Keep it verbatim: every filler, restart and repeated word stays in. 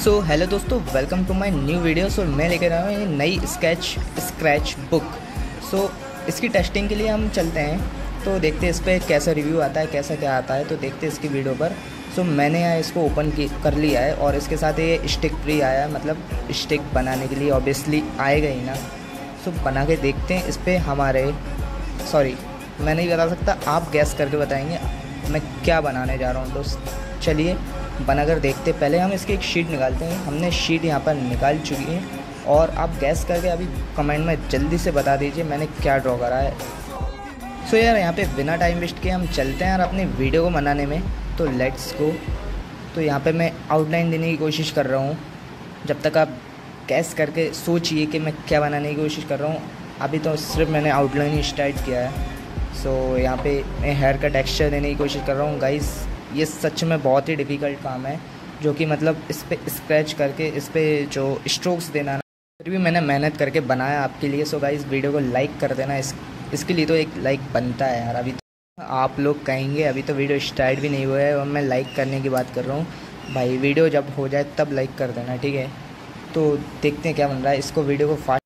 सो hello दोस्तों, welcome to my new video. So मैं लेकर आया हूँ ये नई स्केच स्क्रैच बुक। सो इसकी टेस्टिंग के लिए हम चलते हैं, तो देखते हैं इस पर कैसा रिव्यू आता है, कैसा क्या आता है, तो देखते हैं इसकी वीडियो पर। सो मैंने यहाँ इसको ओपन की कर लिया है और इसके साथ ये स्टिक फ्री आया है, मतलब स्टिक बनाने के लिए ऑब्वियसली आएगा ही ना। सो बना के देखते हैं इस पर हमारे सॉरी मैं नहीं बता सकता, आप गैस करके बताएंगे मैं क्या बनाने जा रहा हूँ। दोस्त चलिए बनाकर देखते। पहले हम इसकी एक शीट निकालते हैं। हमने शीट यहाँ पर निकाल चुकी है और आप गैस करके अभी कमेंट में जल्दी से बता दीजिए मैंने क्या ड्रॉ करा है। सो यार यहाँ पे बिना टाइम वेस्ट किए हम चलते हैं यार अपनी वीडियो को बनाने में, तो लेट्स गो। तो यहाँ पे मैं आउटलाइन देने की कोशिश कर रहा हूँ, जब तक आप गैस करके सोचिए कि मैं क्या बनाने की कोशिश कर रहा हूँ। अभी तो सिर्फ मैंने आउटलाइन ही स्टार्ट किया है। सो यहाँ पे मैं हेयर का टेक्सचर देने की कोशिश कर रहा हूँ। गाइस ये सच में बहुत ही डिफ़िकल्ट काम है, जो कि मतलब इस पे स्क्रैच करके इस पे जो स्ट्रोक्स देना ना, फिर भी मैंने मेहनत करके बनाया आपके लिए। सो गाइस वीडियो को लाइक कर देना, इस इसके लिए तो एक लाइक बनता है यार। अभी तो आप लोग कहेंगे अभी तो वीडियो स्टार्ट भी नहीं हुआ है और मैं लाइक करने की बात कर रहा हूँ। भाई वीडियो जब हो जाए तब लाइक कर देना, ठीक है। तो देखते हैं क्या बन रहा है। इसको वीडियो को फास्ट